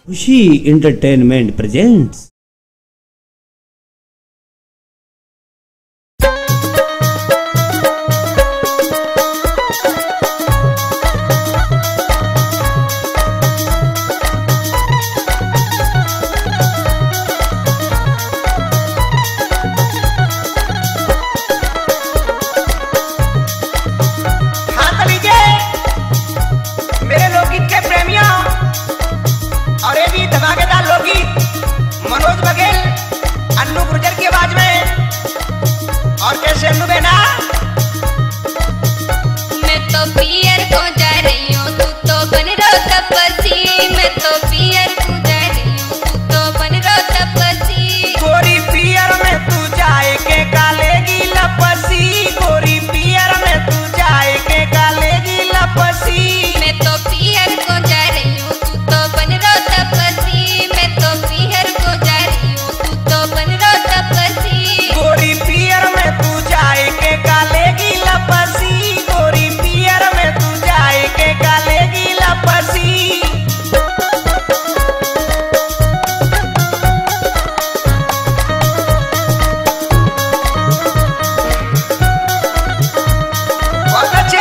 खुशी entertainment presents. Manoj Baghel Annu Gurjar की आवाज में और कैसे अन्नू बेना। मैं तो पियर को जा रही हूँ, तू तो बन रो तपसी। मैं तो पियर को जा रही हूँ, तू तो बन रो तपसी। गोरी पियर में तू जाए के कालेगी लपसी। गोरी पियर में तू जाए के कालेगी लपसी। मैं तो पियर को जा रही हूँ, तू तो बन रो तपसी। मैं तो पियर को जा रही हूँ, तू तो बन रो तपसी। गोरी पियर में तू जाए के कालेगी लपसी। गोरी पियर में तू जाए के कालेगी लपसी। बहुत अच्छे।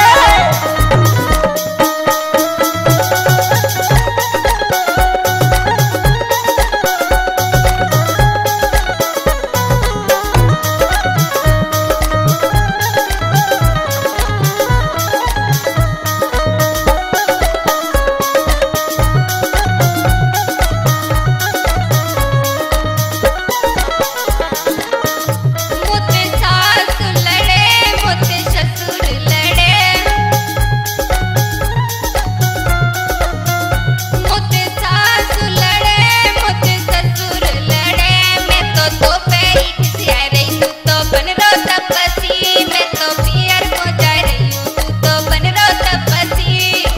मुझसे सास लड़े, मुझसे ससुर लड़े। मुझसे सास लड़े, मुझसे ससुर लड़े। मैं तो दोपहरी खिसिया रही, तू तो बन रो तपसी। मैं तो पियर को जा रही हूँ, तू तो बन रो तपसी।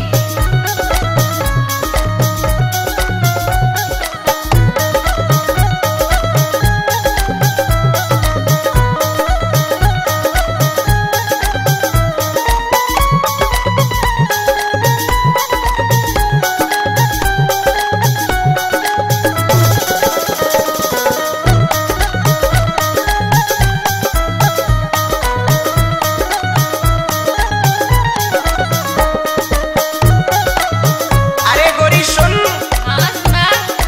अरे गोरी सुन, हाँ सुना।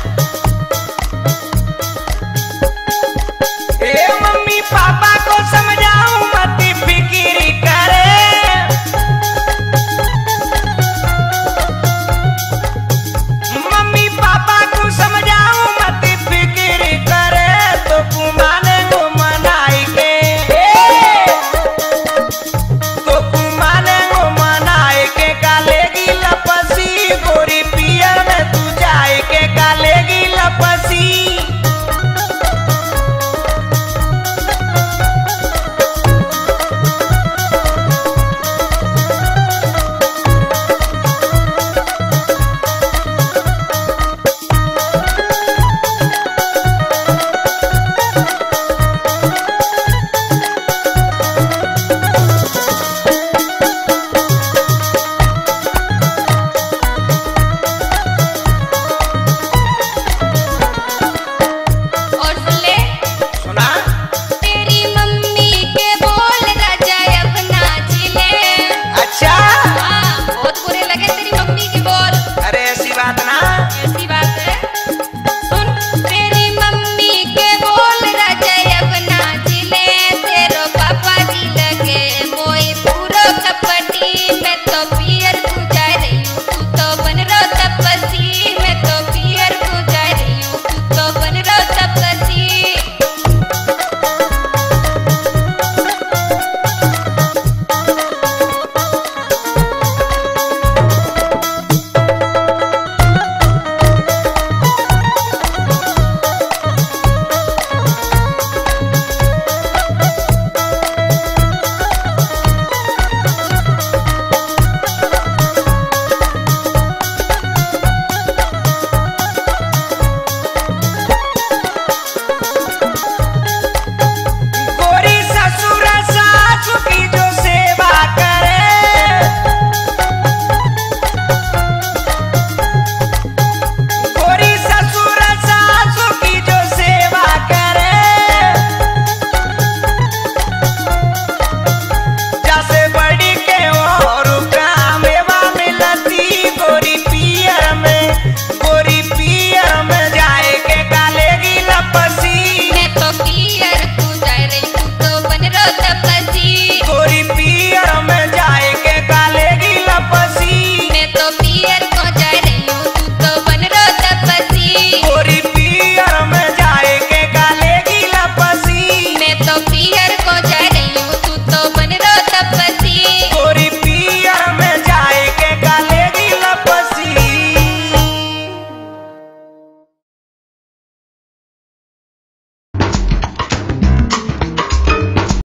ए मम्मी पापा को समझाऊं मत फिक्री करे। मम्मी पापा को समझाऊं मत फिक्री करे। तो कुमाने को मनाई के, तो कुमाने को मनाई के कालेगी लपसी। गोरी पियर में तू जाए के कालेगी लपसी। और सुन ले, सुना तेरी मम्मी के बोल राजा अब नाच ले। अच्छा। हाँ, बहुत बुरे लगे तेरी मम्मी के बोल। अरे